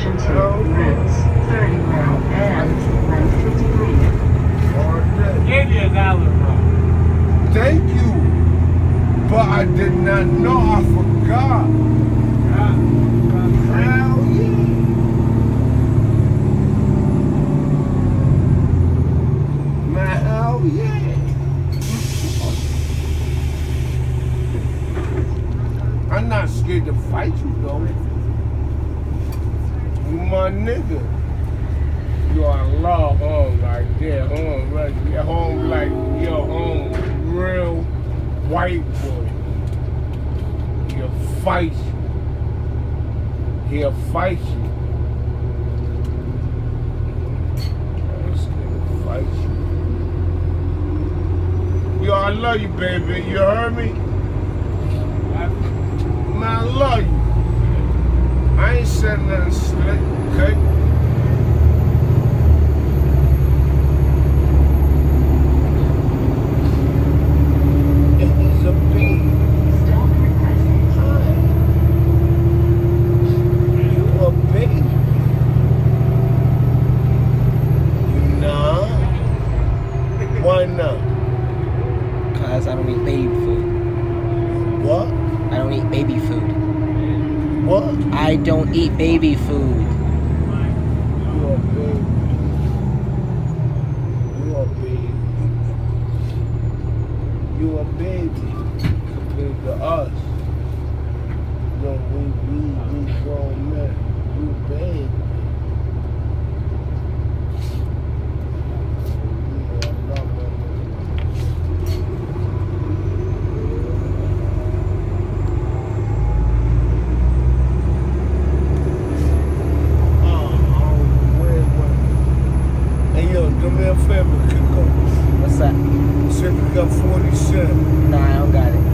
Junction 2, routes 31 and 153. Gave you $1, bro. Thank you. But I did not know. I forgot. Hell yeah. Man, hell yeah. I'm not scared to fight you though. You my nigga. You are love home like that. Home like your home like your home real white boy. He'll fight you. He'll fight you. I'm scared to fight you. Yo, I love you, baby. You heard me? Man, I love you. I ain't said nothing slick, okay? It's a baby. You a baby. You not? Why not? Cause I don't eat baby food. What? I don't eat baby food. What? I don't eat baby food. You a baby. You a baby. You a baby compared to us. No, we grown men. You baby. Yeah, I love that. Do me a favor, Kiko. What's that? Say we got 47. Nah, I don't got it.